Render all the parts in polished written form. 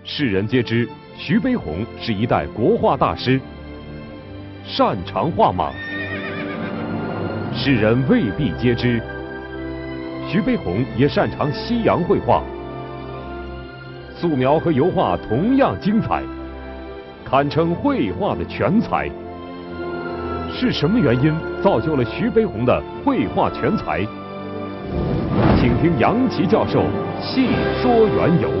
世人皆知徐悲鸿是一代国画大师，擅长画马。世人未必皆知，徐悲鸿也擅长西洋绘画。素描和油画同样精彩，堪称绘画的全才。是什么原因造就了徐悲鸿的绘画全才？请听杨琦教授细说缘由。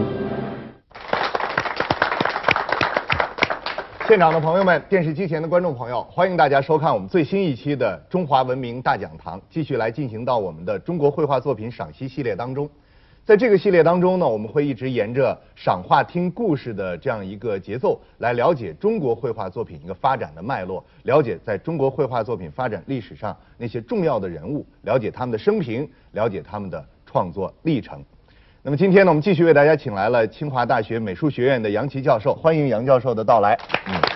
现场的朋友们，电视机前的观众朋友，欢迎大家收看我们最新一期的《中华文明大讲堂》，继续来进行到我们的中国绘画作品赏析系列当中。在这个系列当中呢，我们会一直沿着赏画听故事的这样一个节奏，来了解中国绘画作品一个发展的脉络，了解在中国绘画作品发展历史上那些重要的人物，了解他们的生平，了解他们的创作历程。那么今天呢，我们继续为大家请来了清华大学美术学院的杨琦教授，欢迎杨教授的到来。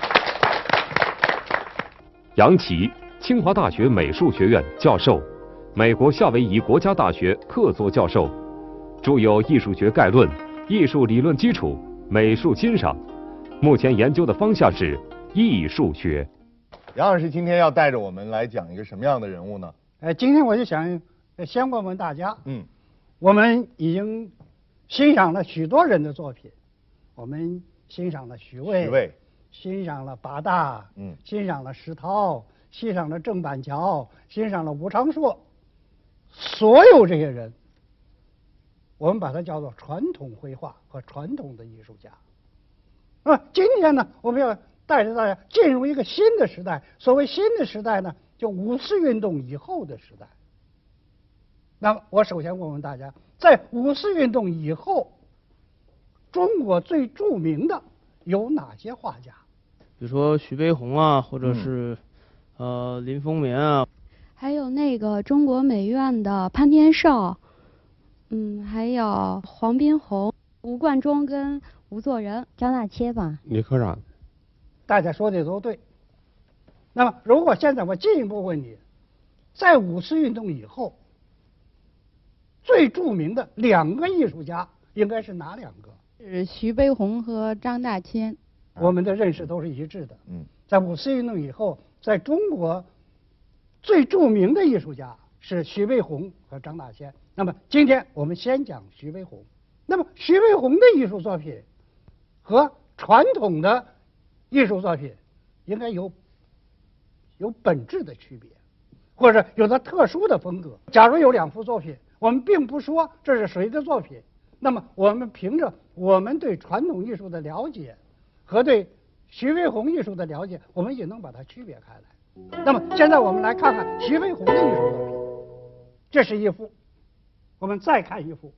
杨琦，清华大学美术学院教授，美国夏威夷国家大学客座教授，著有《艺术学概论》《艺术理论基础》《美术欣赏》，目前研究的方向是艺术学。 杨老师今天要带着我们来讲一个什么样的人物呢？ 今天我就想先问问大家，我们已经欣赏了许多人的作品，我们欣赏了徐渭，欣赏了八大，欣赏了石涛，欣赏了郑板桥，欣赏了吴昌硕，所有这些人，我们把它叫做传统绘画和传统的艺术家。今天呢，我们要带着大家进入一个新的时代。所谓新的时代呢，就五四运动以后的时代。那么，我首先问问大家，在五四运动以后，中国最著名的有哪些画家？ 比如说徐悲鸿啊，或者是林风眠啊， 还有那个中国美院的潘天寿，还有黄宾虹、吴冠中跟吴作人、张大千吧， 李科长。 大家说的都对。那么，如果现在我进一步问你，在五四运动以后，最著名的两个艺术家应该是哪两个？ 是徐悲鸿和张大千。 我们的认识都是一致的。在五四运动以后，在中国最著名的艺术家是徐悲鸿和张大千。那么今天我们先讲徐悲鸿。那么徐悲鸿的艺术作品和传统的艺术作品应该有本质的区别，或者有着特殊的风格。假如有两幅作品，我们并不说这是谁的作品，那么我们凭着我们对传统艺术的了解和对徐悲鸿艺术的了解，我们也能把它区别开来。那么现在我们来看看徐悲鸿的艺术作品，这是一幅，我们再看一幅，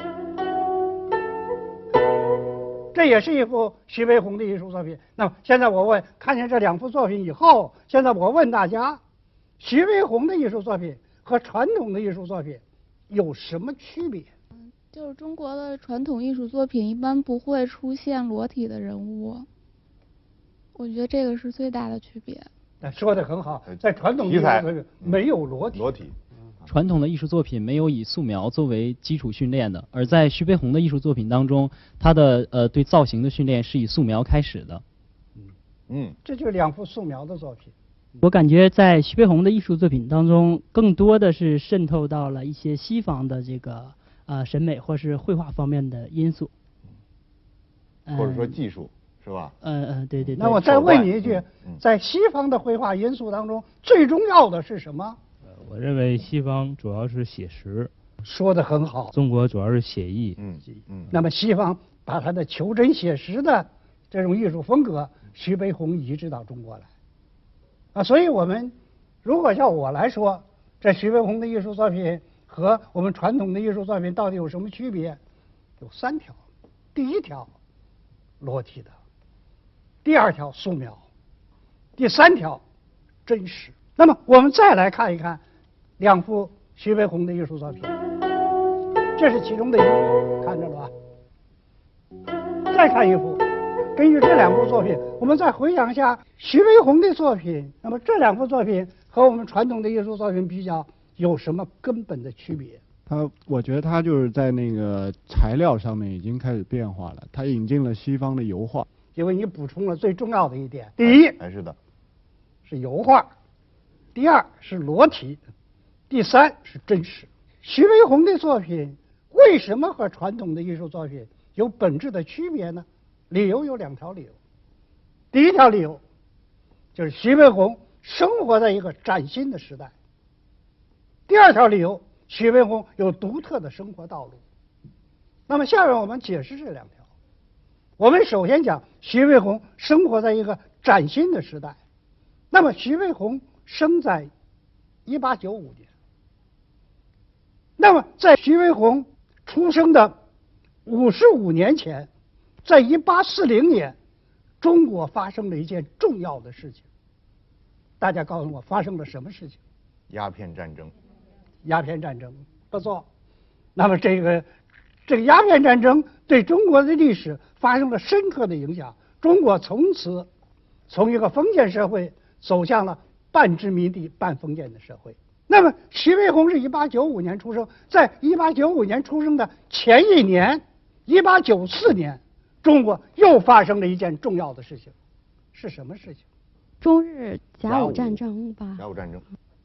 这也是一幅徐悲鸿的艺术作品。那么现在我问，看见这两幅作品以后，现在我问大家，徐悲鸿的艺术作品和传统的艺术作品有什么区别？ 就是中国的传统艺术作品一般不会出现裸体的人物，我觉得这个是最大的区别。 说得很好，在传统艺术作品没有裸体。 传统的艺术作品没有以素描作为基础训练的，而在徐悲鸿的艺术作品当中，他的对造型的训练是以素描开始的。 这就是两幅素描的作品。 我感觉在徐悲鸿的艺术作品当中，更多的是渗透到了一些西方的这个审美或是绘画方面的因素， 或者说技术，是吧？ 对。 那我再问你一句，在西方的绘画因素当中，最重要的是什么？ 我认为西方主要是写实。 说得很好。 中国主要是写意。 那么西方把它的求真写实的这种艺术风格，徐悲鸿移植到中国来。所以我们如果要我来说，这徐悲鸿的艺术作品和我们传统的艺术作品到底有什么区别？有3条。第一条，裸体的；第2条，素描；第3条，真实。那么我们再来看一看两幅徐悲鸿的艺术作品，这是其中的一幅，看着了吧？再看一幅。根据这两幅作品，我们再回想一下徐悲鸿的作品。那么这两幅作品和我们传统的艺术作品比较，有什么根本的区别？ 我觉得他就是在那个材料上面已经开始变化了，他引进了西方的油画。 因为你补充了最重要的一点，第一还是的， 是油画，第二是裸体，第三是真实。徐悲鸿的作品为什么和传统的艺术作品有本质的区别呢？理由有2条理由。第一条理由就是徐悲鸿生活在一个崭新的时代。第2条理由，徐悲鸿有独特的生活道路。那么下面我们解释这2条。我们首先讲徐悲鸿生活在一个崭新的时代。那么徐悲鸿生在1895年。那么在徐悲鸿出生的55年前，在1840年，中国发生了一件重要的事情。大家告诉我发生了什么事情？ 鸦片战争。 鸦片战争，不错。那么这个鸦片战争对中国的历史发生了深刻的影响。中国从此从一个封建社会走向了半殖民地半封建的社会。那么徐悲鸿是1895年出生，在1895年出生的前一年，1894年，中国又发生了一件重要的事情，是什么事情？ 中日甲午战争吧。 甲午战争。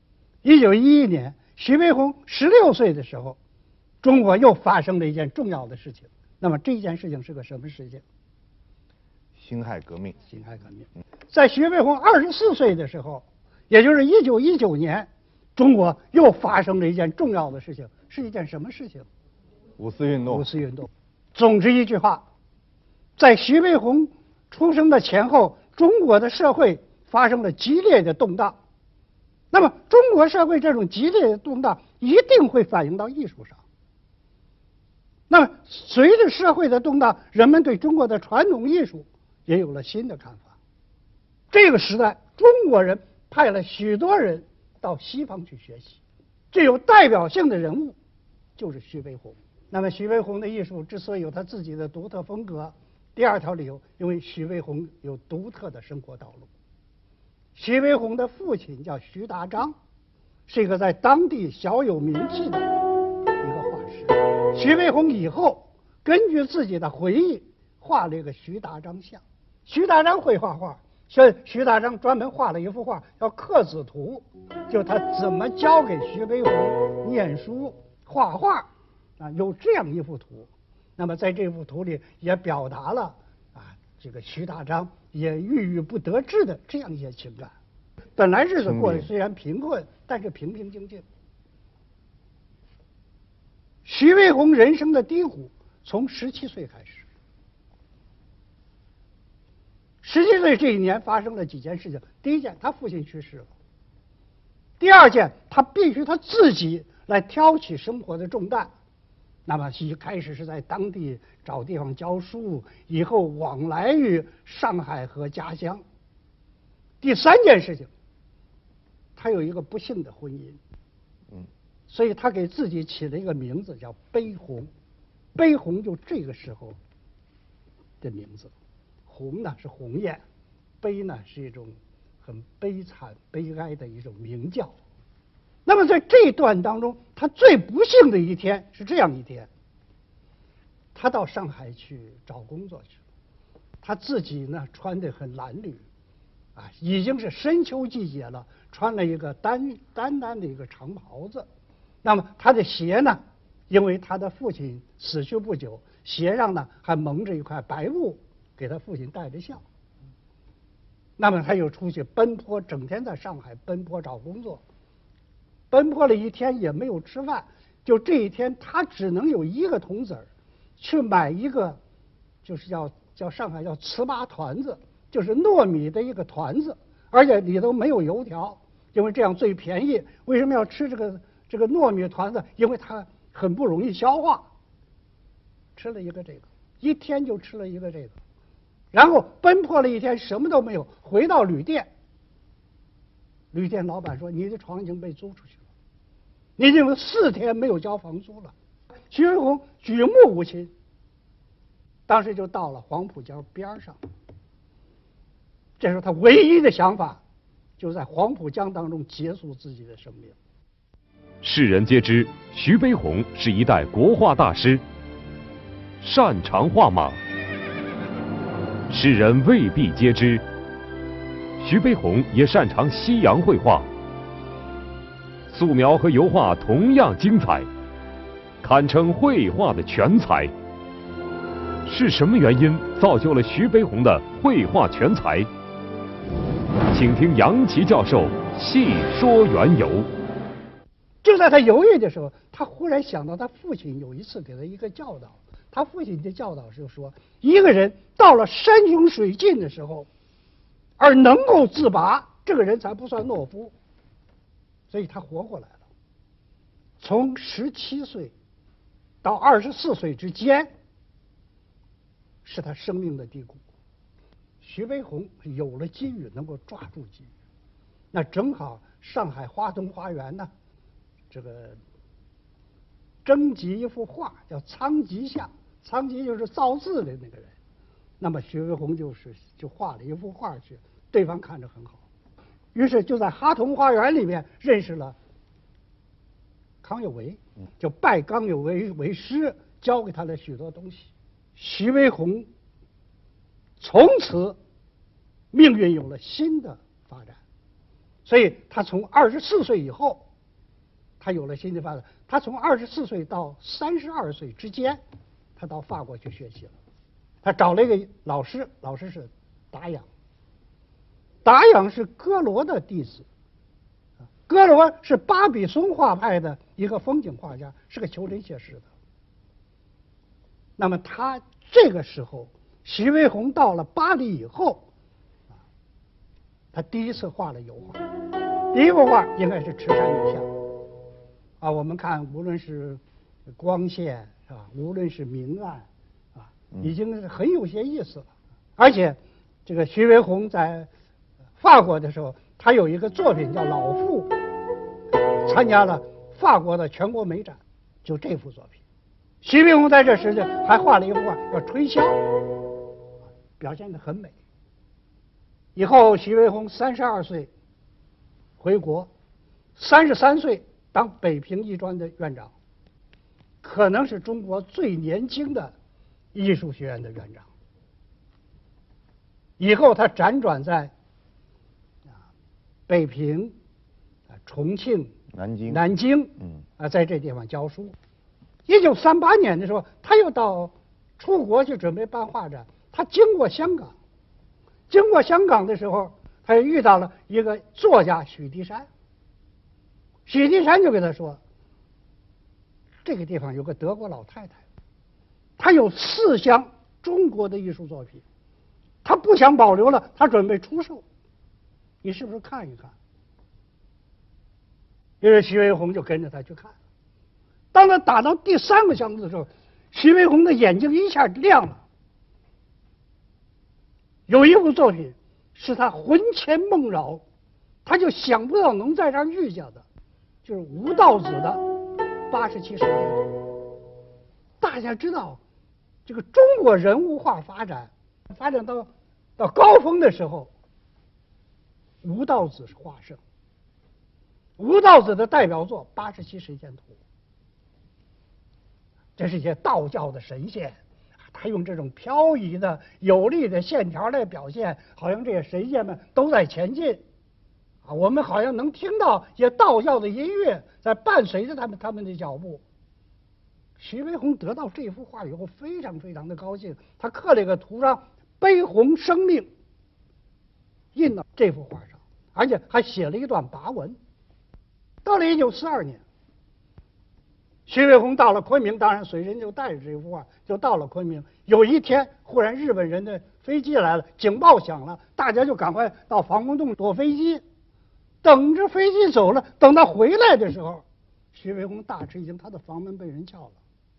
1911年，徐悲鸿16岁的时候，中国又发生了一件重要的事情。那么这件事情是个什么事情？ 辛亥革命。 辛亥革命。在徐悲鸿24岁的时候，也就是1919年，中国又发生了一件重要的事情，是一件什么事情？ 五四运动。 五四运动。总之一句话，在徐悲鸿出生的前后，中国的社会发生了激烈的动荡。那么中国社会这种激烈的动荡一定会反映到艺术上。那么随着社会的动荡，人们对中国的传统艺术也有了新的看法。这个时代，中国人派了许多人到西方去学习，最有代表性的人物就是徐悲鸿。那么徐悲鸿的艺术之所以有他自己的独特风格，第2条理由，因为徐悲鸿有独特的生活道路。徐悲鸿的父亲叫徐达章，是一个在当地小有名气的一个画师。徐悲鸿以后根据自己的回忆画了一个徐达章像。徐达章会画画，所以徐达章专门画了一幅画叫《刻子图》，就他怎么教给徐悲鸿念书画画啊，有这样一幅图。那么在这幅图里也表达了这个徐达章也郁郁不得志的这样一些情感。本来日子过得虽然贫困，但是平平静静。徐悲鸿人生的低谷从17岁开始。17岁这一年发生了几件事情。第一件，他父亲去世了；第2件，他必须他自己来挑起生活的重担。那么一开始是在当地找地方教书，以后往来于上海和家乡。第3件事情，他有一个不幸的婚姻，所以他给自己起了一个名字叫悲鸿。悲鸿就这个时候的名字。鸿呢是鸿雁，悲呢是一种很悲惨悲哀的一种鸣叫。那么在这段当中，他最不幸的一天是这样一天，他到上海去找工作去了，他自己呢穿得很褴褛，已经是深秋季节了，穿了一个单的一个长袍子。那么他的鞋呢，因为他的父亲死去不久，鞋上呢还蒙着一块白布，给他父亲戴着孝。那么他又出去奔波，整天在上海奔波找工作。奔波了一天也没有吃饭，就这一天他只能有1个铜子儿，去买一个，就是叫上海叫糍粑团子，就是糯米的一个团子，而且里头没有油条，因为这样最便宜。为什么要吃这个糯米团子？因为它很不容易消化。吃了一个这个，一天就吃了一个这个，然后奔波了一天什么都没有，回到旅店。旅店老板说：“你的床已经被租出去了，你已经有4天没有交房租了。”徐悲鸿举目无亲，当时就到了黄浦江边上。这时候他唯一的想法，就在黄浦江当中结束自己的生命。 世人皆知徐悲鸿是一代国画大师，擅长画马。世人未必皆知，徐悲鸿也擅长西洋绘画。素描和油画同样精彩，堪称绘画的全才。是什么原因造就了徐悲鸿的绘画全才？请听杨奇教授细说缘由。 就在他犹豫的时候，他忽然想到他父亲有一次给他一个教导。他父亲的教导是说，一个人到了山穷水尽的时候，而能够自拔，这个人才不算懦夫。所以他活过来了。从17岁到24岁之间，是他生命的低谷。徐悲鸿有了机遇，能够抓住机遇。那正好上海华东花园呢，这个征集一幅画叫《仓颉像》，仓颉就是造字的那个人。那么徐悲鸿就画了一幅画去，对方看着很好，于是就在哈同花园里面认识了康有为，就拜康有为为师，教给他了许多东西。徐悲鸿从此命运有了新的发展，所以他从24岁以后，他有了新的发展。他从24岁到32岁之间，他到法国去学习了。他找了一个老师，老师是达仰。达仰是哥罗的弟子，哥罗是巴比松画派的一个风景画家，是个求真写实的。那么他这个时候，徐悲鸿到了巴黎以后，他第一次画了油画，第一幅画应该是赤山女像。我们看无论是光线是吧，无论是明暗已经很有些意思了。而且这个徐悲鸿在法国的时候，他有一个作品叫《老妇》，参加了法国的全国美展，就这幅作品。徐悲鸿在这时间还画了一幅画叫《吹箫》，表现得很美。以后徐悲鸿32岁回国，33岁当北平艺专的院长，可能是中国最年轻的艺术学院的院长。以后他辗转在北平、重庆、南京，在这地方教书。1938年的时候，他又出国去准备办画展，他经过香港。经过香港的时候，他又遇到了一个作家许地山。许地山就跟他说，这个地方有个德国老太太，她有4箱中国的艺术作品，她不想保留了，她准备出售，你是不是看一看？于是徐悲鸿就跟着他去看。当他打到第3个箱子的时候，徐悲鸿的眼睛一下亮了。有一幅作品是他魂牵梦绕，他就想不到能在这儿遇见的，就是吴道子的87时间图。大家知道，这个中国人物画发展到高峰的时候，吴道子是画圣。吴道子的代表作《87时间图》，这是一些道教的神仙，他用这种飘逸的有力的线条来表现，好像这些神仙们都在前进我们好像能听到一些道教的音乐在伴随着他们的脚步。徐悲鸿得到这幅画以后非常非常的高兴，他刻了一个图上“悲鸿生命”印到这幅画上，而且还写了一段跋文。到了1942年，徐悲鸿到了昆明，当然随身就带着这幅画，就到了昆明。有一天，忽然日本人的飞机来了，警报响了，大家就赶快到防空洞躲飞机。等着飞机走了，等他回来的时候，徐悲鸿大吃一惊，他的房门被人撬了。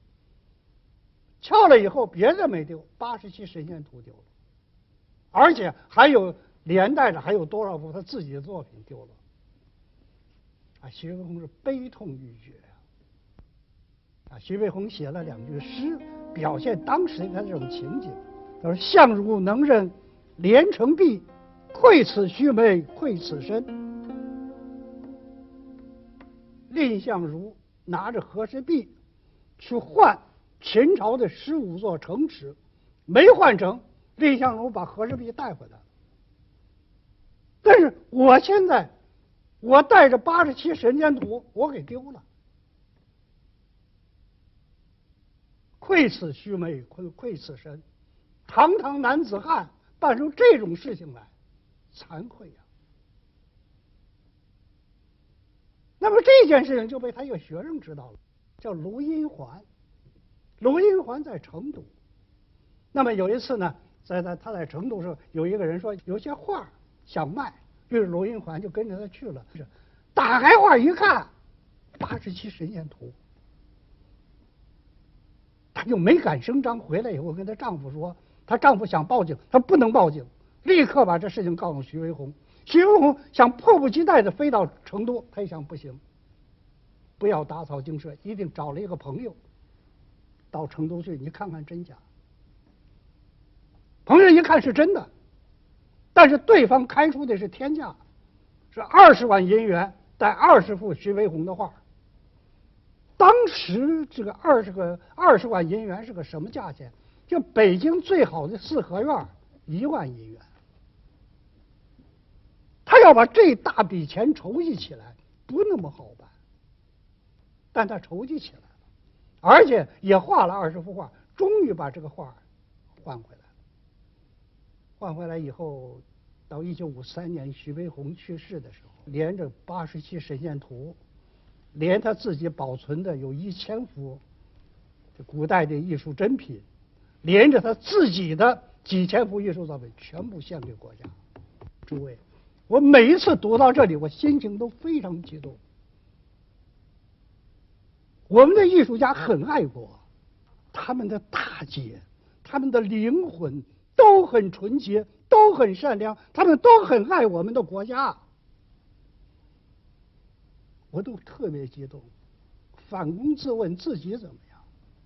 撬了以后，别的没丢，87时间图丢了，而且还有连带着还有多少幅他自己的作品丢了。徐悲鸿是悲痛欲绝徐悲鸿写了2句诗，表现当时他这种情景。他说：“相如能人连城璧，愧此须眉，愧此身。 蔺相如拿着和氏璧去换秦朝的15座城池，没换成，蔺相如把和氏璧带回来了。但是我现在我带着87神仙图我给丢了，愧此须眉，愧此身，堂堂男子汉办出这种事情来，惭愧呀！那么这件事情就被他一个学生知道了，叫卢荫环。卢荫环在成都，那么有一次呢，他在成都时候，有一个人说有些画想卖，于是卢荫环就跟着他去了。打开画一看，87神仙图，她就没敢声张。回来以后跟她丈夫说，她丈夫想报警，她不能报警，立刻把这事情告诉徐悲鸿。徐悲鸿想迫不及待的飞到成都，他一想不行，不要打草惊蛇，一定找了一个朋友到成都去，你看看真假。朋友一看是真的，但是对方开出的是天价，是20万银元带20幅徐悲鸿的画。当时这个20万银元是个什么价钱？就北京最好的四合院1万银元。他要把这大笔钱筹集起来，不那么好办，但他筹集起来了，而且也画了20幅画，终于把这个画换回来了。换回来以后，到1953年徐悲鸿去世的时候，连着87神仙图，连他自己保存的有1000幅古代的艺术珍品，连着他自己的几千幅艺术作品，全部献给国家。诸位，我每一次读到这里，我心情都非常激动。我们的艺术家很爱国，他们的大节，他们的灵魂都很纯洁，都很善良，他们都很爱我们的国家。我都特别激动，反躬自问自己怎么样？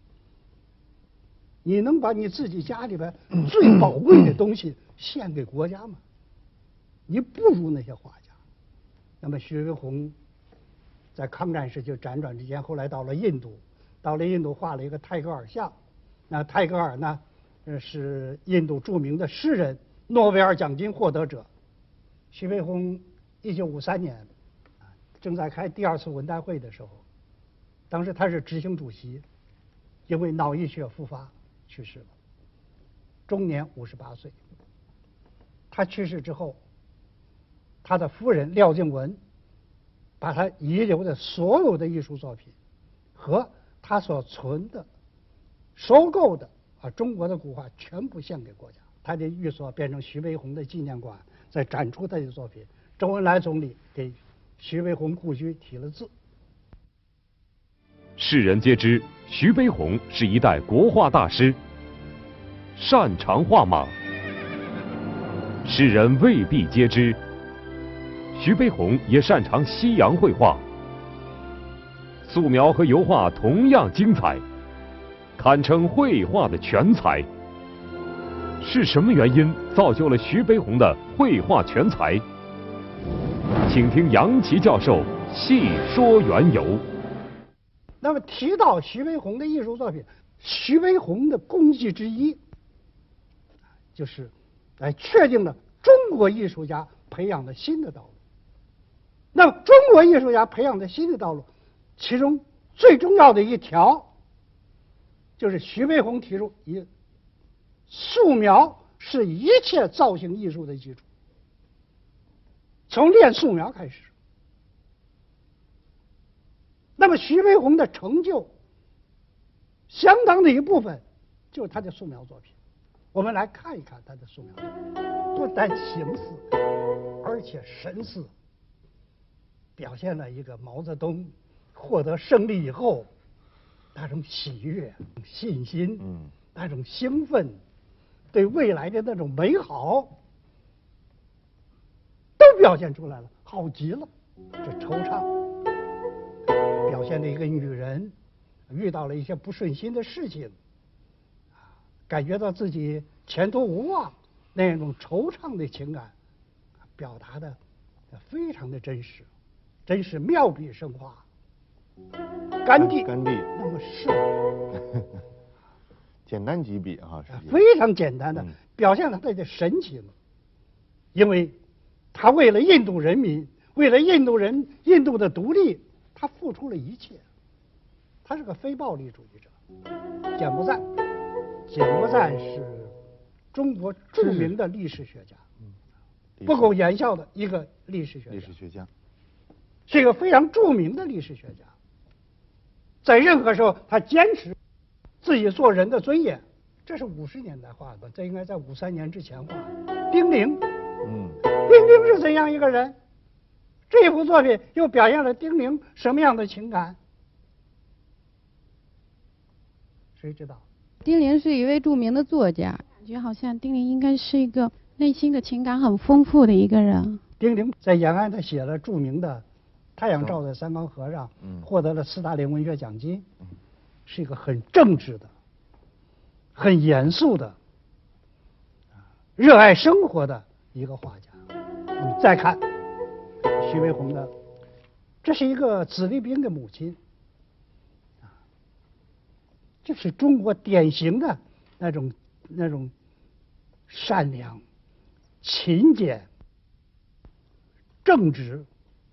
你能把你自己家里边最宝贵的东西献给国家吗？你不如那些画家。那么徐悲鸿在抗战时期辗转之间，后来到了印度，画了一个泰戈尔像。那泰戈尔呢，是印度著名的诗人，诺贝尔奖金获得者。徐悲鸿1953年正在开第2次文代会的时候，当时他是执行主席，因为脑溢血复发去世了，终年58岁。他去世之后，他的夫人廖静文把他遗留的所有的艺术作品和他所存的、收购的中国的古画全部献给国家。他的寓所变成徐悲鸿的纪念馆，在展出他的作品。周恩来总理给徐悲鸿故居题了字。 世人皆知，徐悲鸿是一代国画大师，擅长画马。世人未必皆知，徐悲鸿也擅长西洋绘画，素描和油画同样精彩，堪称绘画的全才。是什么原因造就了徐悲鸿的绘画全才？请听杨奇教授细说缘由。 那么提到徐悲鸿的艺术作品，徐悲鸿的功绩之一，就是确定了中国艺术家培养的新的道路。那么中国艺术家培养的新的道路，其中最重要的一条，就是徐悲鸿提出素描是一切造型艺术的基础。从练素描开始，那么徐悲鸿的成就，相当的一部分就是他的素描作品。我们来看一看他的素描作品，不但形似，而且神似，表现了一个毛泽东获得胜利以后那种喜悦、信心，那种兴奋，对未来的那种美好，都表现出来了，好极了。这惆怅，表现了一个女人遇到了一些不顺心的事情，感觉到自己前途无望，那种惆怅的情感，表达的非常的真实，妙笔生花。 甘地， 甘地那么是简单几笔哈， 非常简单的表现了他的神情，因为他为了印度人民，为了印度的独立，他付出了一切。他是个非暴力主义者。柬埔寨是中国著名的历史学家，不苟言笑的一个历史学家，是一个非常著名的历史学家。在任何时候，他坚持自己做人的尊严。这是50年代画的，这应该在53年之前画的。丁玲，丁玲是怎样一个人？这幅作品又表现了丁玲什么样的情感？谁知道？ 丁玲是一位著名的作家，感觉好像丁玲应该是一个内心的情感很丰富的一个人。 丁玲在延安，他写了著名的《太阳照在三纲河上》，获得了斯大林文学奖金，是一个很正直的、很严肃的、热爱生活的一个画家。我们再看徐悲鸿的，这是一个子弟兵的母亲，就是中国典型的那种善良、勤俭、正直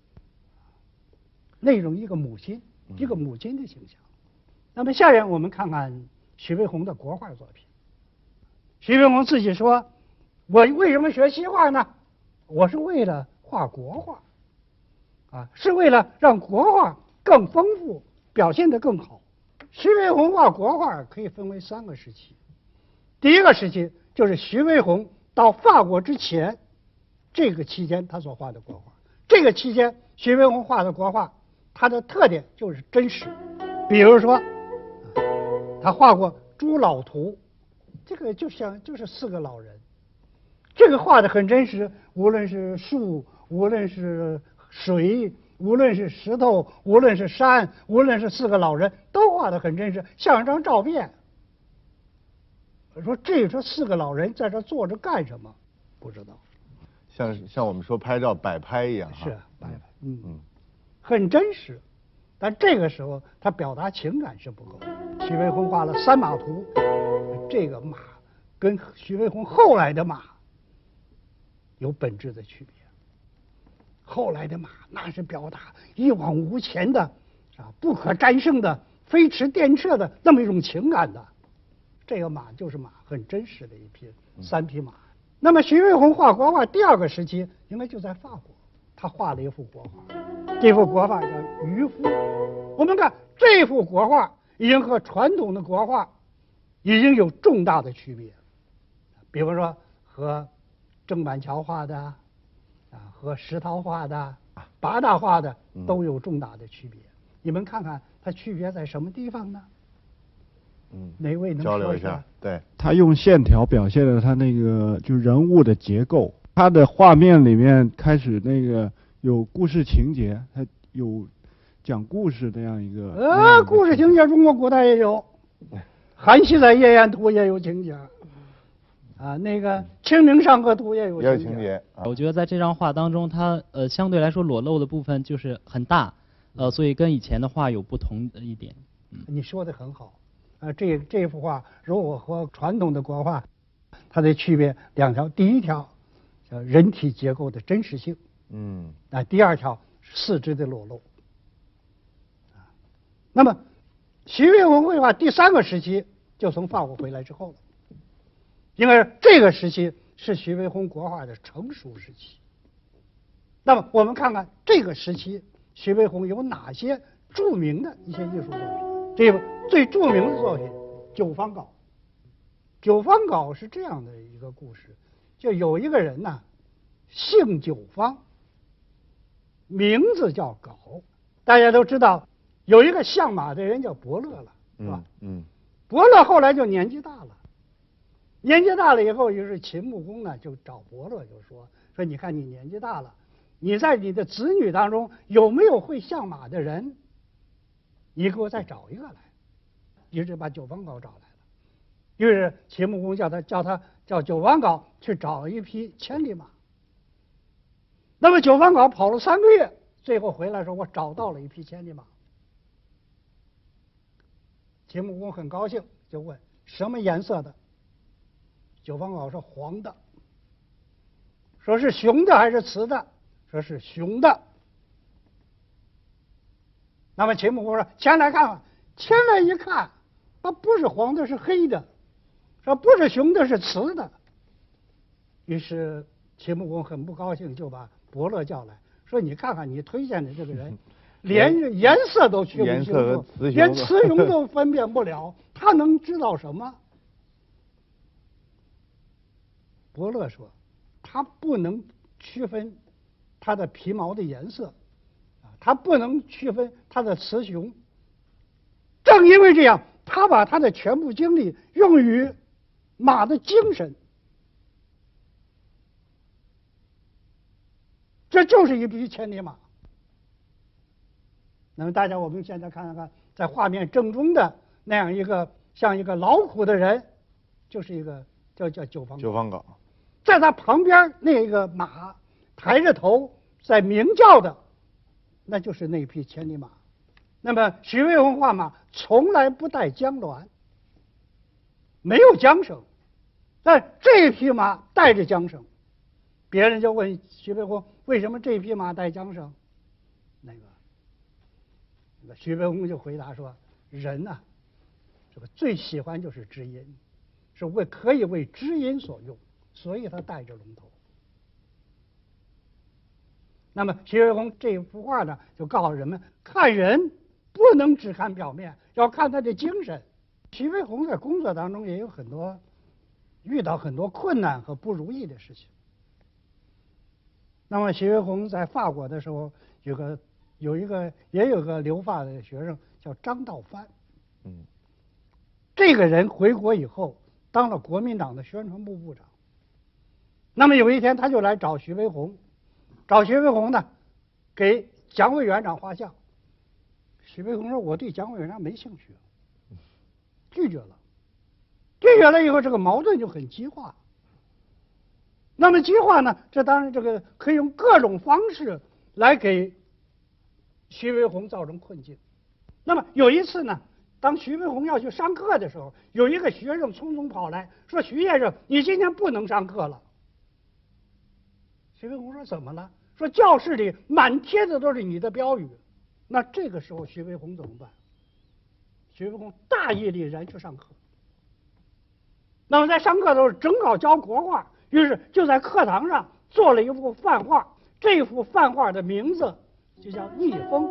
那种一个母亲的形象。那么下面我们看看徐悲鸿的国画作品。徐悲鸿自己说：“我为什么学西画呢？我是为了画国画，是为了让国画更丰富，表现得更好。”徐悲鸿画国画可以分为3个时期。第一个时期就是徐悲鸿到法国之前，这个期间他所画的国画。这个期间徐悲鸿画的国画，它的特点就是真实。比如说，他画过朱老图，这个就是4个老人，这个画的很真实，无论是树，无论是水，无论是石头，无论是山，无论是4个老人，都画得很真实，像一张照片。说这4个老人在这坐着干什么？不知道。 像我们说拍照摆拍一样哈。 是摆拍，很真实。但这个时候他表达情感是不够的。徐悲鸿画了3马图，这个马跟徐悲鸿后来的马有本质的区别。后来的马那是表达一往无前的不可战胜的飞驰电掣的那么一种情感的。这个马就是马，很真实的一匹3匹马。那么徐悲鸿画国画第2个时期应该就在法国，他画了一幅国画，这幅国画叫《渔夫》。我们看这幅国画已经和传统的国画已经有重大的区别，比方说和郑板桥画的和石涛画的、八大画的都有重大的区别。你们看看它区别在什么地方呢？哪位能交流一下？对， 他用线条表现了他那个就是人物的结构，他的画面里面开始那个有故事情节，他有讲故事这样一个。 故事情节中国古代也有，韩熙载夜宴图也有情节。那个清明上河图也有情节。 我觉得在这张画当中，它相对来说裸露的部分就是很大，所以跟以前的画有不同的一点。 你说的很好。这幅画如果和传统的国画，它的区别2条。第一条叫人体结构的真实性，第2条四肢的裸露。那么徐悲鸿绘画第3个时期就从法国回来之后了，因为这个时期是徐悲鸿国画的成熟时期。那么我们看看这个时期徐悲鸿有哪些著名的一些艺术作品。这个最著名的作品《九方稿》。九方稿是这样的一个故事，就有一个人呢，姓九方，名字叫稿。大家都知道，有一个相马的人叫伯乐了，是吧？伯乐后来就年纪大了，年纪大了以后，于是秦穆公呢就找伯乐，就说你看你年纪大了，你在你的子女当中有没有会相马的人？你给我再找一个来。于是把九方稿找来了。于是秦穆公叫九方稿去找一匹千里马。那么九方稿跑了3个月，最后回来说我找到了一匹千里马。 秦穆公很高兴，就问什么颜色的？九方杲说黄的。说是雄的还是雌的？说是雄的。那么秦穆公说前来看看，前来一看，它不是黄的，是黑的，说不是雄的，是雌的。于是秦穆公很不高兴，就把伯乐叫来，说你看看你推荐的这个人，连颜色都区分清楚，连雌雄都分辨不了，他能知道什么？伯乐说，他不能区分它的皮毛的颜色，他不能区分它的雌雄。正因为这样，他把他的全部精力用于马的精神，这就是一匹千里马。那么大家我们现在看看，在画面正中的那样一个像一个劳苦的人，就是一个叫九方杲。在他旁边那个马抬着头在鸣叫的，那就是那匹千里马。那么徐悲鸿画马从来不带缰鸾，没有缰绳，但这匹马带着缰绳。别人就问徐悲鸿为什么这匹马带缰绳？那个徐悲鸿就回答说：人呐，这个最喜欢就是知音，是可以为知音所用。所以他带着龙头。那么徐悲鸿这幅画呢，就告诉人们，看人不能只看表面，要看他的精神。徐悲鸿在工作当中也有遇到很多困难和不如意的事情。那么徐悲鸿在法国的时候，有一个留法的学生叫张道藩。这个人回国以后当了国民党的宣传部部长。那么有一天，他就来找徐悲鸿，呢，给蒋委员长画像。徐悲鸿说：“我对蒋委员长没兴趣。”拒绝了。拒绝了以后，这个矛盾就很激化。那么激化呢，这当然这个可以用各种方式来给徐悲鸿造成困境。那么有一次呢，当徐悲鸿要去上课的时候，有一个学生匆匆跑来说：“徐先生，你今天不能上课了。”徐悲鸿说：“怎么了？”说教室里满贴的都是你的标语。那这个时候徐悲鸿怎么办？徐悲鸿大义凛然去上课。那么在上课的时候正好教国画，于是就在课堂上做了一幅范画。这幅范画的名字就叫《逆风》。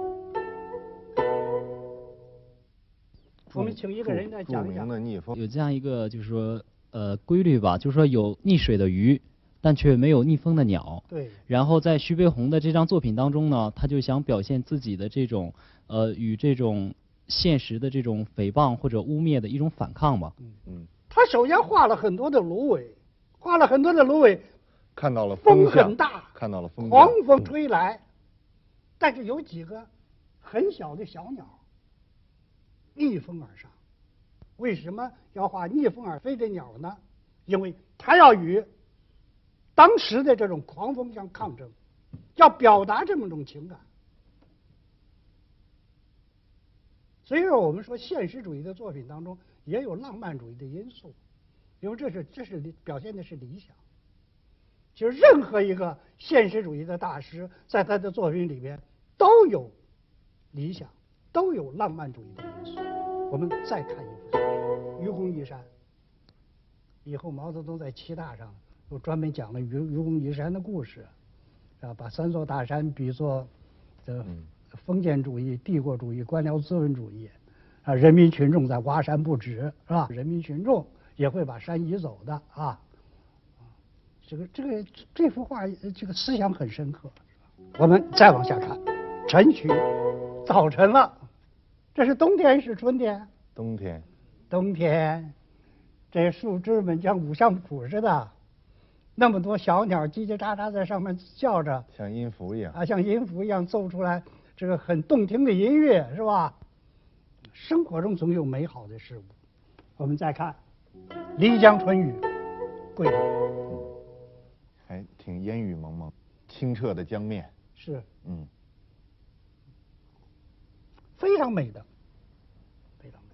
我们请一个人来讲一讲。 有这样一个就是说规律吧，就是说有溺水的鱼，但却没有逆风的鸟。 对。 然后在徐悲鸿的这张作品当中呢，他就想表现自己的这种与这种现实的这种诽谤或者污蔑的一种反抗吧。 他首先画了很多的芦苇， 看到了风很大， 看到了狂风吹来，但是有几个很小的小鸟逆风而上。为什么要画逆风而飞的鸟呢？因为它要与当时的这种狂风相抗争，要表达这么一种情感。所以说，我们说现实主义的作品当中也有浪漫主义的因素，因为这是表现的是理想。其实任何一个现实主义的大师，在他的作品里边都有理想，都有浪漫主义的因素。我们再看一幅《愚公移山》，以后毛泽东在7大上又专门讲了愚公移山的故事，把3座大山比作封建主义、帝国主义、官僚资本主义，人民群众在挖山不止，是吧？人民群众也会把山移走的啊。这幅画这个思想很深刻。我们再往下看，晨曲，早晨了，这是冬天是春天？冬天，这树枝们像五香谱似的，那么多小鸟叽叽喳喳在上面叫着， 像音符一样啊，像音符一样奏出来这个很动听的音乐，是吧？生活中总有美好的事物。我们再看漓江春雨，桂林， 还挺烟雨蒙蒙，清澈的江面是，非常美的，非常美。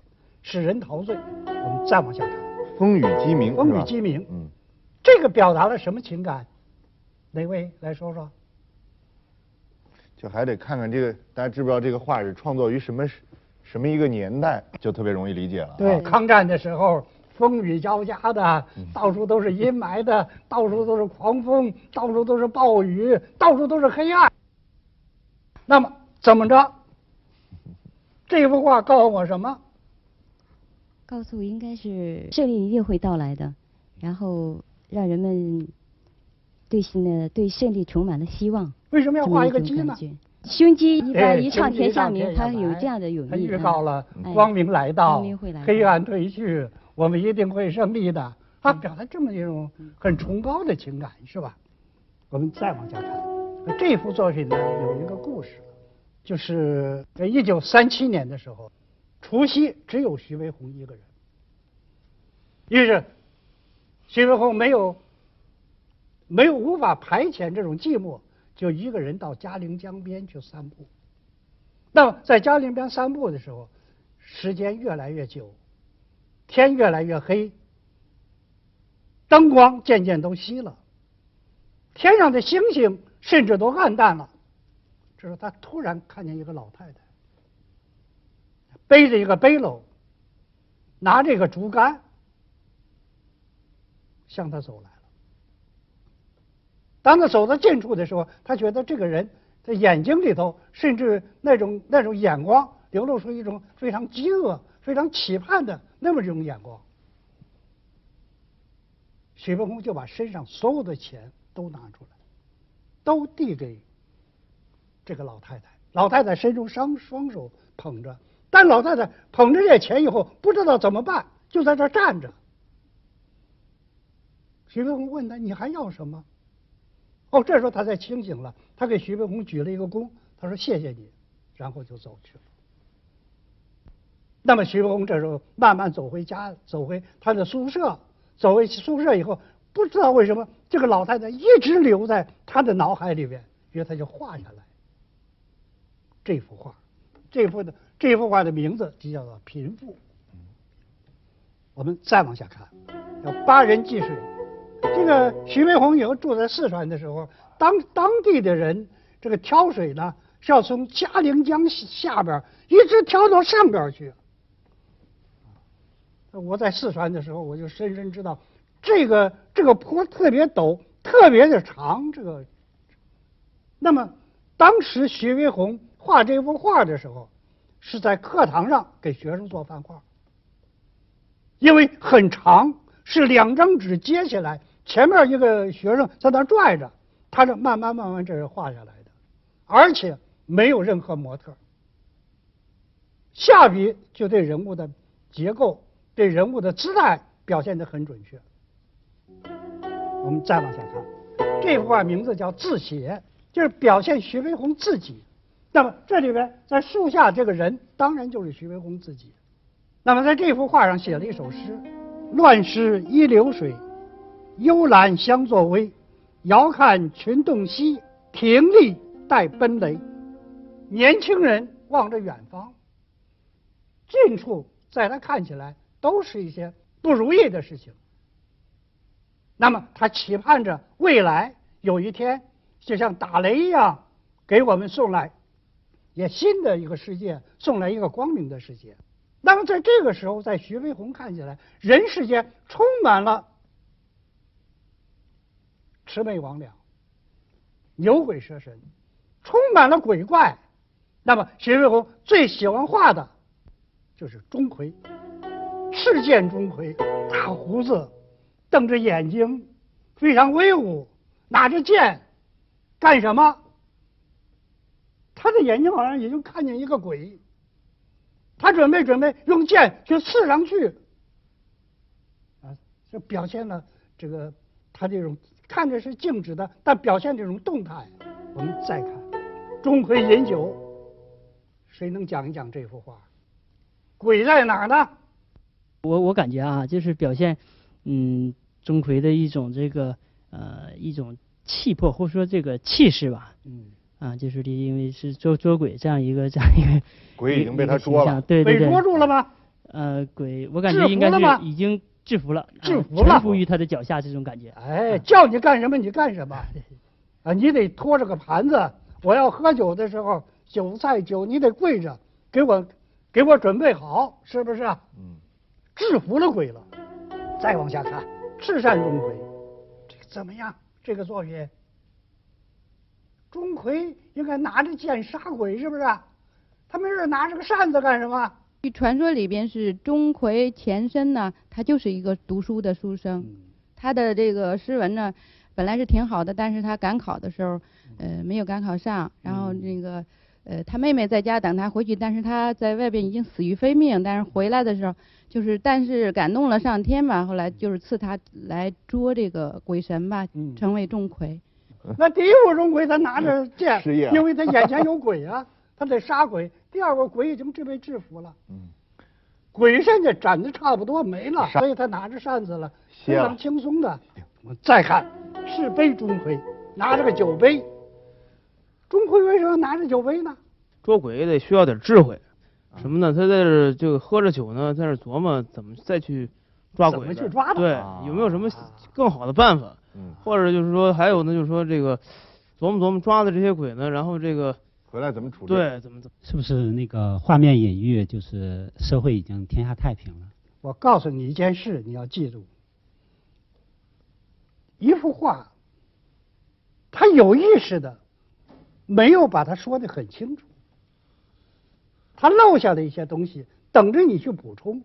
使人陶醉。我们再往下看， 风雨鸡鸣， 风雨鸡鸣，这个表达了什么情感？哪位来说说？ 就还得看看这个，大家知不知道这个画是创作于什么一个年代，就特别容易理解了。 对，抗战的时候，风雨交加的，到处都是阴霾的，到处都是狂风，到处都是暴雨，到处都是黑暗。那么怎么着？这幅画告诉我什么？ 告诉我应该是胜利一定会到来的，然后让人们对胜利充满了希望。 为什么要画一个鸡呢？ 雄鸡一般一唱天下明，它有这样的寓意。 预告了光明来到，黑暗退去，我们一定会胜利的。啊，表达这么一种很崇高的情感，是吧？我们再往下看，这幅作品呢有一个故事，就是1937年的时候，除夕只有徐悲鸿一个人，于是徐悲鸿没有无法排遣这种寂寞，就一个人到嘉陵江边去散步。那么在嘉陵边散步的时候，时间越来越久，天越来越黑，灯光渐渐都熄了，天上的星星甚至都暗淡了。这时候他突然看见一个老太太，背着一个背篓，拿着一个竹竿向他走来了。当他走到近处的时候，他觉得这个人的眼睛里头，甚至那种眼光流露出一种非常饥饿、非常期盼的那么一种眼光。徐悲鸿就把身上所有的钱都拿出来，都递给这个老太太。老太太伸出双手捧着，但老太太捧着这钱以后不知道怎么办，就在这站着。徐悲鸿问他：“你还要什么？”哦，这时候他才清醒了，他给徐悲鸿鞠了一个躬，他说：“谢谢你。”然后就走去了。那么徐悲鸿这时候慢慢走回家，走回他的宿舍。走回宿舍以后，不知道为什么这个老太太一直留在他的脑海里边，于是他就画下来这幅画。这幅画的名字就叫做《贫富》。我们再往下看，叫《八人济水》。这个徐悲鸿以后住在四川的时候，当地的人这个挑水呢，是要从嘉陵江下边一直挑到上边去。我在四川的时候，我就深深知道，这个坡特别陡，特别的长。那么当时徐悲鸿画这幅画的时候，是在课堂上给学生做范画，因为很长，是2张纸接起来，前面一个学生在那拽着，他是慢慢这是画下来的，而且没有任何模特，下笔就对人物的结构、对人物的姿态表现得很准确。我们再往下看，这幅画名字叫《自写》，就是表现徐悲鸿自己。那么这里边在树下这个人当然就是徐悲鸿自己。那么在这幅画上写了一首诗：乱石依流水，幽兰相作微。遥看群洞悉，亭立待奔雷。年轻人望着远方，近处在他看起来都是一些不如意的事情。那么他期盼着未来有一天，就像打雷一样，给我们送来也新的一个世界，送来一个光明的世界。那么在这个时候，在徐悲鸿看起来，人世间充满了魑魅魍魉、牛鬼蛇神，充满了鬼怪。那么徐悲鸿最喜欢画的就是钟馗，赤剑钟馗，大胡子，瞪着眼睛，非常威武，拿着剑干什么？他的眼睛好像也就看见一个鬼，他准备用剑去刺上去，这表现了这个他这种看着是静止的，但表现这种动态。我们再看钟馗饮酒，谁能讲一讲这幅画？鬼在哪儿呢？ 我感觉啊，就是表现钟馗的一种一种气魄，或者说这个气势吧。就是因为是捉鬼这样一个鬼已经被他捉了， 对， 被捉住了吗？ 鬼，我感觉应该是已经制服了， 制服了， 臣服于他的脚下这种感觉。 哎，叫你干什么你干什么，啊，你得拖着个盘子，我要喝酒的时候，酒菜酒你得跪着，给我准备好，是不是？制服了鬼了。再往下看，赤扇钟馗，这个怎么样？这个作品，钟馗应该拿着剑杀鬼，是不是？他没事拿着个扇子干什么？ 传说里边是钟馗前身呢，他就是一个读书的书生，他的这个诗文呢，本来是挺好的，但是他赶考的时候，没有赶考上，然后那个他妹妹在家等他回去，但是他在外边已经死于非命，但是回来的时候，但是感动了上天吧，后来就是赐他来捉这个鬼神吧，成为钟馗。 那第一个钟馗他拿着剑，因为他眼前有鬼啊，他得杀鬼。第二个鬼已经被制服了，鬼现在斩的差不多没了，所以他拿着扇子了，非常轻松的。我再看是杯钟馗，拿着个酒杯。钟馗为什么拿着酒杯呢？ 捉鬼得需要点智慧，什么呢？他在这喝着酒呢，在这琢磨怎么再去抓鬼， 怎么去抓他？ 对，有没有什么更好的办法？或者就是说，还有呢，就是说这个琢磨抓的这些鬼呢，然后这个回来怎么处置？ 对，怎么是不是那个画面隐喻就是社会已经天下太平了？ 我告诉你一件事，你要记住，一幅画，他有意识的没有把它说得很清楚，他漏下了一些东西，等着你去补充。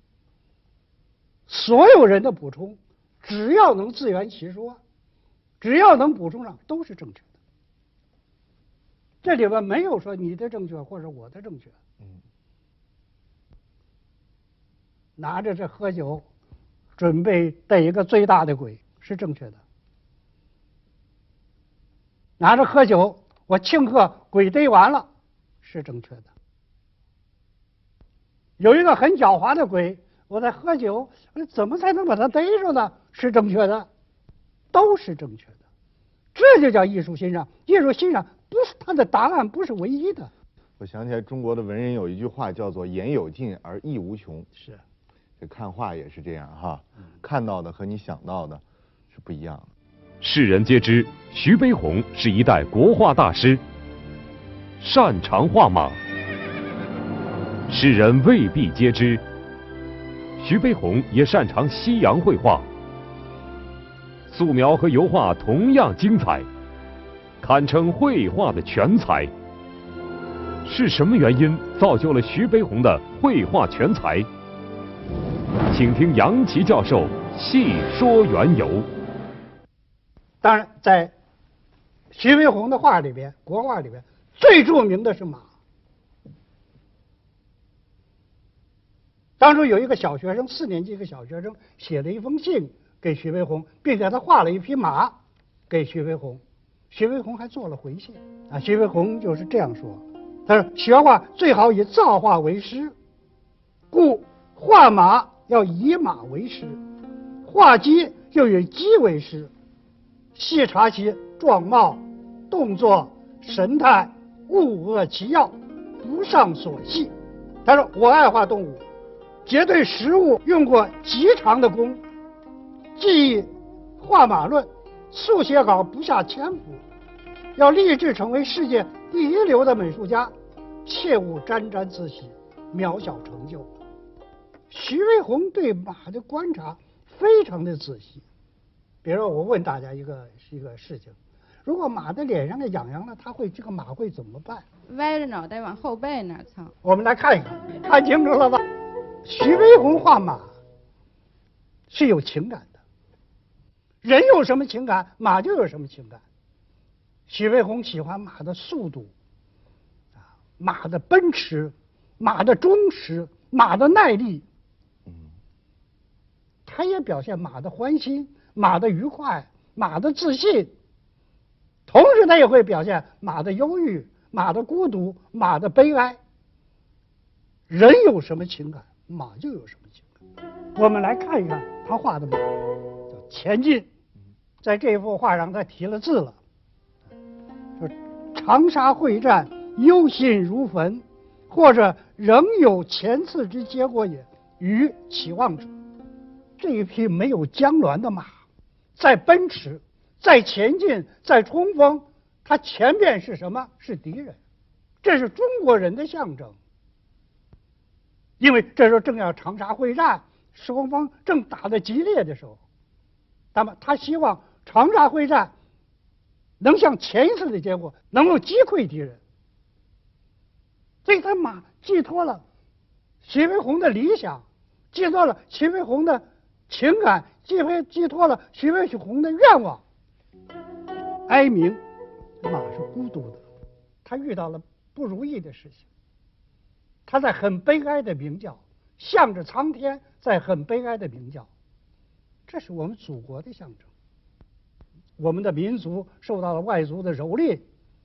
所有人的补充，只要能自圆其说，只要能补充上，都是正确的。这里边没有说你的正确或者我的正确。拿着这喝酒，准备逮一个最大的鬼，是正确的。拿着喝酒，我庆贺鬼逮完了，是正确的。有一个很狡猾的鬼，我在喝酒，怎么才能把他逮着呢？是正确的，都是正确的。这就叫艺术欣赏。艺术欣赏不是它的答案，不是唯一的。 我想起来，中国的文人有一句话叫做“言有尽而意无穷”。 是， 这看画也是这样哈，看到的和你想到的是不一样的。 世人皆知，徐悲鸿是一代国画大师，擅长画马。世人未必皆知，徐悲鸿也擅长西洋绘画。素描和油画同样精彩，堪称绘画的全才。是什么原因造就了徐悲鸿的绘画全才？请听杨琦教授细说缘由。 当然，在徐悲鸿的画里边，国画里边最著名的是马。当初有一个小学生，4年级一个小学生写了一封信给徐悲鸿，并且他画了一匹马给徐悲鸿，徐悲鸿还做了回信啊。徐悲鸿就是这样说，他说学画最好以造画为师，故画马要以马为师，画鸡又以鸡为师，细察其状貌、动作、神态，勿讹其要，不上所细。他说我爱画动物，皆对实物用过极长的功，既画马论，速写稿不下1000幅，要立志成为世界第一流的美术家，切勿沾沾自喜，渺小成就。徐悲鸿对马的观察非常的仔细。比如说，我问大家一个事情：如果马的脸上的痒痒了，这个马会怎么办？ 歪着脑袋往后背那儿蹭。 我们来看一看，看清楚了吧？徐悲鸿画马是有情感的，人有什么情感，马就有什么情感。徐悲鸿喜欢马的速度，马的奔驰，马的忠实，马的耐力。他也表现马的欢欣，马的愉快，马的自信，同时他也会表现马的忧郁，马的孤独，马的悲哀。人有什么情感，马就有什么情感。我们来看一看他画的马，叫前进。在这幅画上他提了字了，说长沙会战，忧心如焚，或者仍有前次之结果也。 与期望者。这一匹没有缰鸾的马，在奔驰，在前进，在冲锋，它前面是什么？是敌人，这是中国人的象征。因为这时候正要长沙会战，双方正打得激烈的时候，那么他希望长沙会战能像前一次的结果，能够击溃敌人。所以他马寄托了徐悲鸿的理想，寄托了徐悲鸿的情感，寄托了徐悲鸿的愿望。哀鸣，马是孤独的，他遇到了不如意的事情，他在很悲哀的鸣叫，向着苍天，在很悲哀的鸣叫。这是我们祖国的象征。我们的民族受到了外族的蹂躏，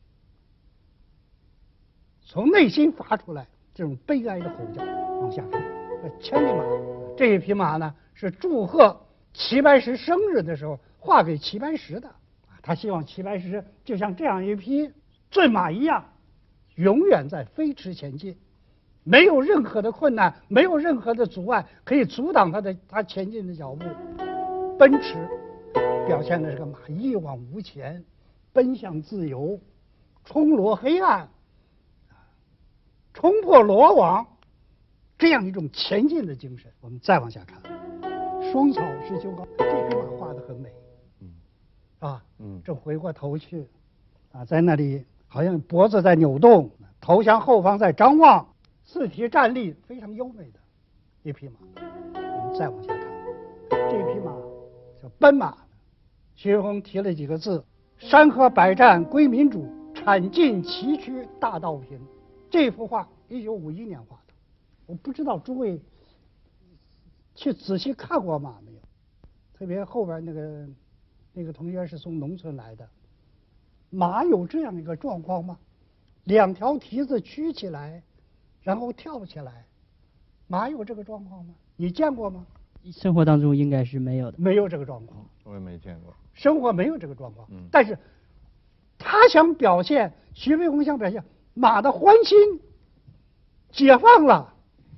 从内心发出来这种悲哀的吼叫。往下看，千里马，这一匹马呢是祝贺齐白石生日的时候画给齐白石的。他希望齐白石就像这样一匹骏马一样，永远在飞驰前进，没有任何的困难，没有任何的阻碍可以阻挡他前进的脚步。奔驰表现的这个马一往无前，奔向自由，冲罗黑暗，冲破罗网，这样一种前进的精神。我们再往下看，霜草是秋高，这匹马画得很美，正回过头去，在那里好像脖子在扭动，头向后方在张望，四蹄站立，非常优美的一匹马。我们再往下看，这匹马叫奔马，徐悲鸿提了几个字：山河百战归民主，铲尽崎岖大道平。这幅画1951年画的，我不知道诸位去仔细看过马没有？特别后边那个同学是从农村来的，马有这样一个状况吗？两条蹄子曲起来，然后跳起来，马有这个状况吗？你见过吗？ 生活当中应该是没有的， 没有这个状况， 我也没见过。 生活没有这个状况，但是他想表现，徐悲鸿想表现马的欢欣，解放了，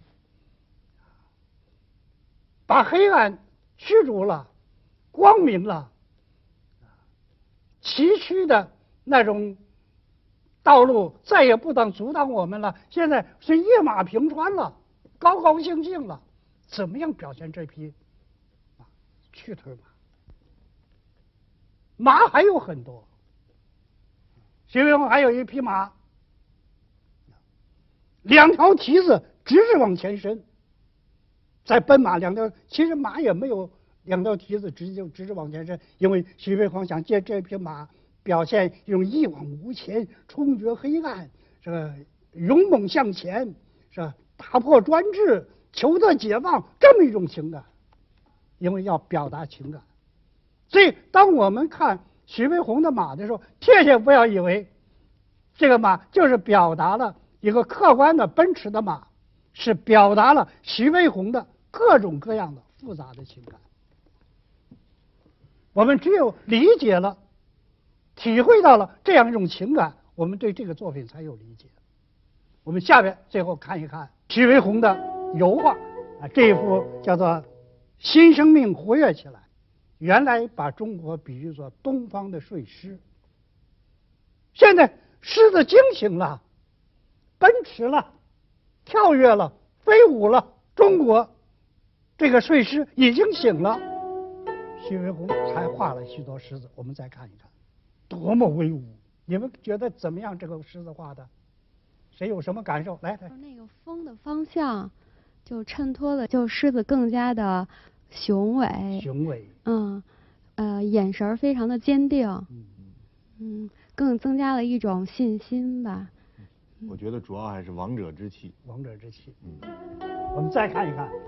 把黑暗驱逐了，光明了，崎岖的那种道路再也不能阻挡我们了，现在是一马平川了，高高兴兴了。怎么样表现这匹去腿马？马还有很多，徐悲鸿还有一匹马，两条蹄子直直往前伸，在奔马，其实马也没有两条蹄子直直往前伸，因为徐悲鸿想借这匹马表现一种一往无前、冲决黑暗，这个勇猛向前，是吧？打破专制，求得解放，这么一种情感，因为要表达情感。所以当我们看徐悲鸿的马的时候，切切不要以为这个马就是表达了一个客观的奔驰的马，是表达了徐悲鸿的各种各样的复杂的情感。我们只有理解了、体会到了这样一种情感，我们对这个作品才有理解。我们下边最后看一看徐悲鸿的油画这一幅叫做《新生命活跃起来》，原来把中国比喻作东方的睡狮，现在狮子惊醒了，奔驰了，跳跃了，飞舞了，中国这个睡狮已经醒了。徐悲鸿才画了许多狮子，我们再看一看，多么威武！你们觉得怎么样？这个狮子画的，谁有什么感受？来， 那个风的方向，就衬托了就狮子更加的雄伟。 雄伟。 眼神非常的坚定。更增加了一种信心吧。 我觉得主要还是王者之气。 王者之气。我们再看一看，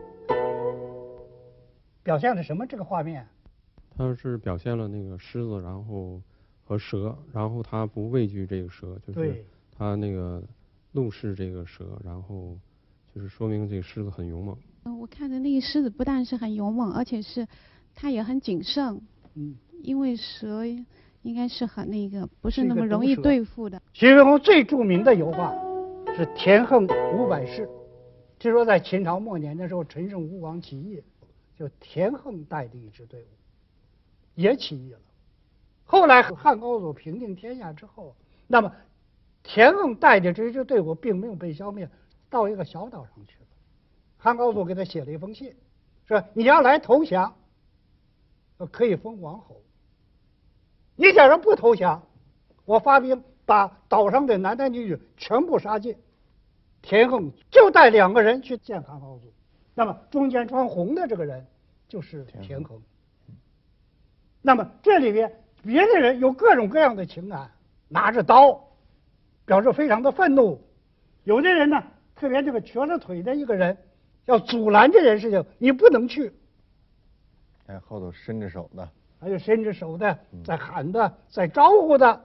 表现了什么？这个画面。 它是表现了那个狮子，然后和蛇，然后它不畏惧这个蛇，就是它那个怒视这个蛇，然后就是说明这个狮子很勇猛。 我看的那个狮子不但是很勇猛，而且是它也很谨慎。因为蛇应该是很不是那么容易对付的。 徐悲鸿最著名的油画是《田横500士》， 据说在秦朝末年的时候，陈胜吴广起义，就田横带的一支队伍也起义了。后来汉高祖平定天下之后，那么田横带的这支队伍并没有被消灭，到一个小岛上去了。汉高祖给他写了一封信，说你要来投降，可以封王侯；你假如不投降，我发兵把岛上的男男女女全部杀尽。田横就带2个人去见汉高祖，那么中间穿红的这个人就是田横。那么这里边别的人有各种各样的情感，拿着刀表示非常的愤怒。有的人呢，特别这个瘸着腿的一个人要阻拦这件事情，你不能去。 哎，后头伸着手的， 还有伸着手的，在喊的，在招呼的，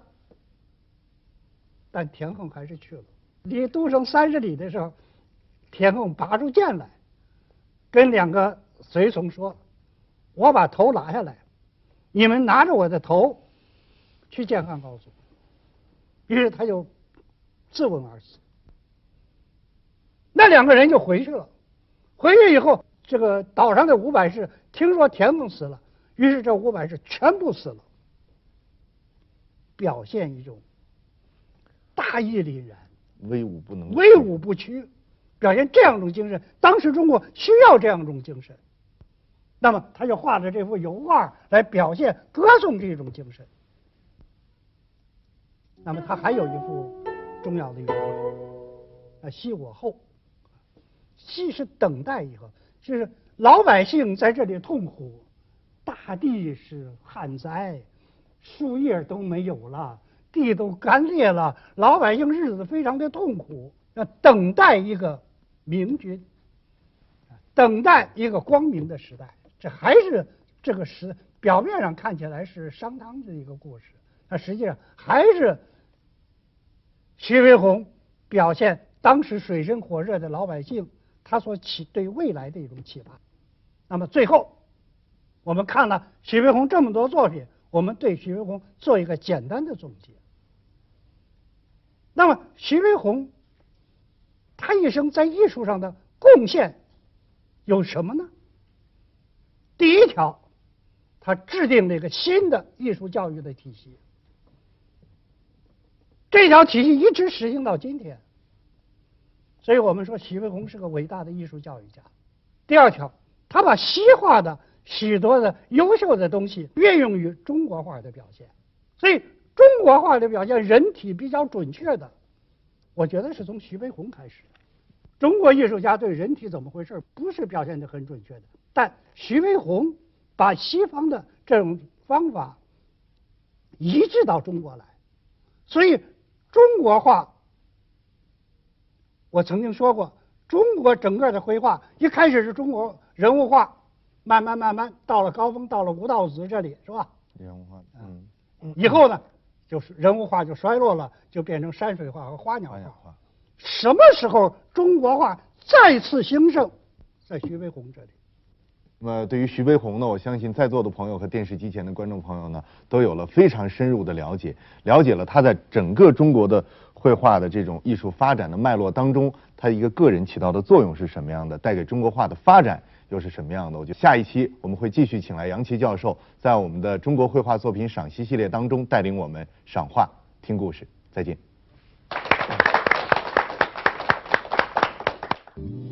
但田横还是去了。离都城30里的时候，田横拔出剑来，跟2个随从说：“我把头拿下来，你们拿着我的头去见汉高祖。”于是他就自刎而死。那2个人就回去了。回去以后，这个岛上的500士听说田横死了，于是这500士全部死了，表现一种大义凛然。 威武不能屈， 威武不屈，表现这样一种精神。当时中国需要这样一种精神，那么他就画了这幅油画来表现、歌颂这种精神。那么他还有一幅重要的油画，昔我后。昔是等待以后，就是老百姓在这里痛苦，大地是旱灾，树叶都没有了。地都干裂了，老百姓日子非常的痛苦，要等待一个明君，等待一个光明的时代。这还是这个表面上看起来是商汤的一个故事，那实际上还是徐悲鸿表现当时水深火热的老百姓他所对未来的一种期盼。那么最后，我们看了徐悲鸿这么多作品，我们对徐悲鸿做一个简单的总结。那么徐悲鸿他一生在艺术上的贡献有什么呢？第一条，他制定了一个新的艺术教育的体系，这条体系一直实行到今天，所以我们说徐悲鸿是个伟大的艺术教育家。第二条，他把西化的许多的优秀的东西运用于中国画的表现，所以中国画的表现人体比较准确的，我觉得是从徐悲鸿开始的。中国艺术家对人体怎么回事不是表现得很准确的，但徐悲鸿把西方的这种方法移植到中国来，所以中国画，我曾经说过，中国整个的绘画一开始是中国人物画，慢慢到了高峰，到了吴道子这里，是吧？ 人物画， 以后呢，就是人物画就衰落了，就变成山水画和花鸟画。什么时候中国画再次兴盛？在徐悲鸿这里。 那么对于徐悲鸿呢，我相信在座的朋友和电视机前的观众朋友呢，都有了非常深入的了解，了解了他在整个中国的绘画的这种艺术发展的脉络当中，他一个个人起到的作用是什么样的，带给中国画的发展又是什么样的。我觉得下一期我们会继续请来杨琦教授，在我们的中国绘画作品赏析系列当中，带领我们赏画听故事。再见。